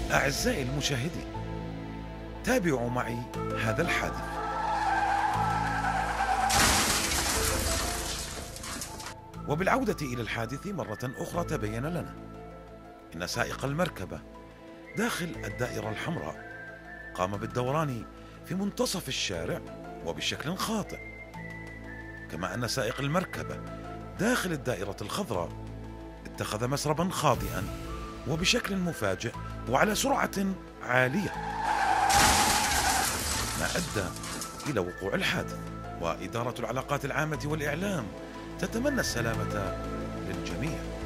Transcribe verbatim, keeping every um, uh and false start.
أعزائي المشاهدين، تابعوا معي هذا الحادث. وبالعودة إلى الحادث مرة أخرى تبين لنا أن سائق المركبة داخل الدائرة الحمراء قام بالدوران في منتصف الشارع وبشكل خاطئ، كما أن سائق المركبة داخل الدائرة الخضراء اتخذ مسربا خاطئا وبشكل مفاجئ وعلى سرعة عالية، ما أدى إلى وقوع الحادث. وإدارة العلاقات العامة والإعلام تتمنى السلامة للجميع.